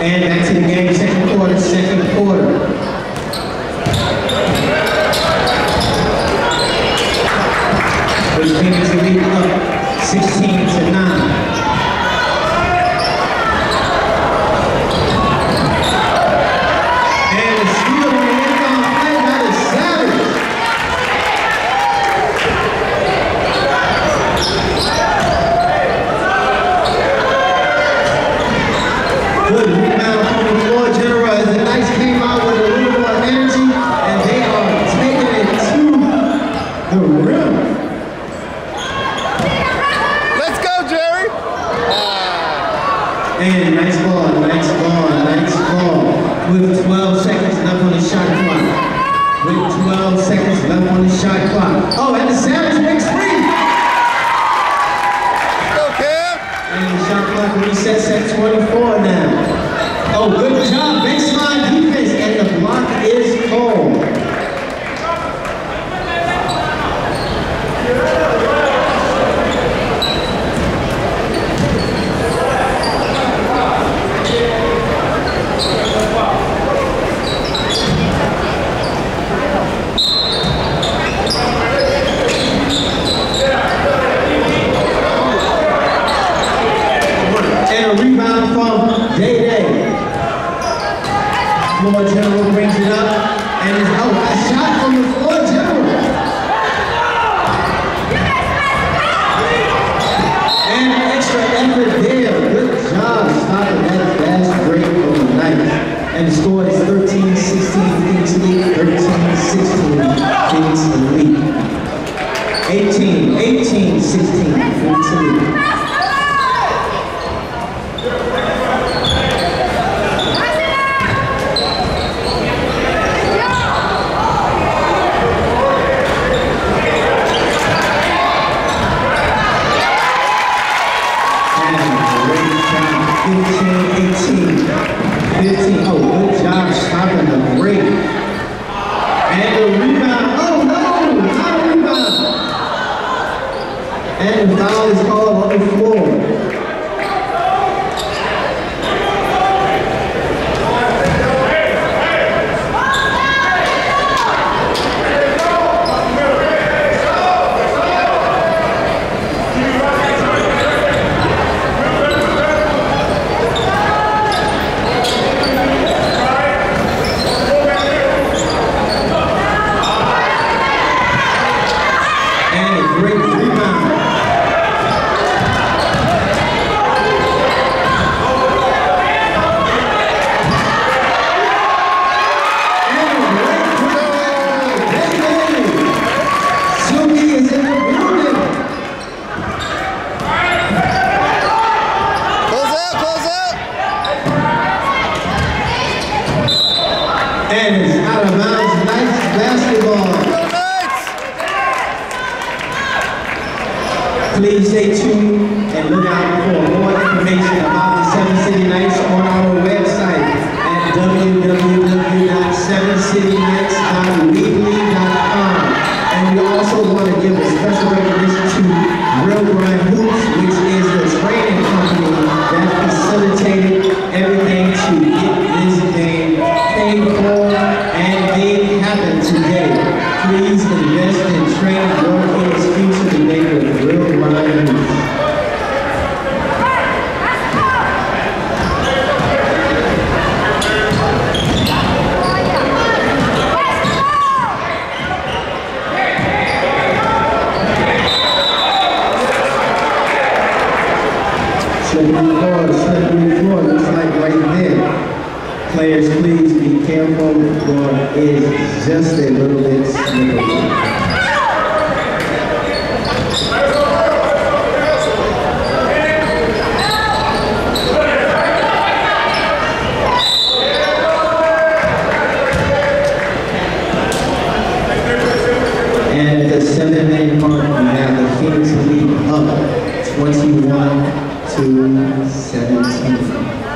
And back to the game, second quarter, second quarter. The Phoenix lead up 16-9. Good rebound from the floor general as the Knights came out with a little more energy and they are taking it to the rim. Let's go, Jerry! And nice ball, nice ball, nice ball. With 12 seconds left on the shot clock. With 12 seconds left on the shot clock. Oh, and the Savage makes free! And the shot clock resets at 24 now. Oh, good job, baseline defense, and the block is cold. And a rebound from Day. Floor general brings it up, and it's a shot from the floor general. And extra effort there. Good job stopping that fast break of the night. And the score is 13-16 Phoenix lead. 13-16 Phoenix lead. 18-16 Phoenix lead. Oh, good job stopping the break. And the rebound. Oh no, not a rebound. And the foul is called on the floor. And it's out of bounds. Nice basketball. Please stay tuned and look out for more information about the Seven City Knights on our website at www.sevencityknights.weebly.com. And we also want to give a special recognition to Real Grind Hoops, which is the training company that facilitated everything to get this game paid for and made happen today. Please invest in training your kids' future today with Real Grind Hoops. Slippery floor, looks like right there. Players, please be careful. The floor is just a little bit slippery. And at the 7-minute mark, we have the Phoenix lead up 21-17.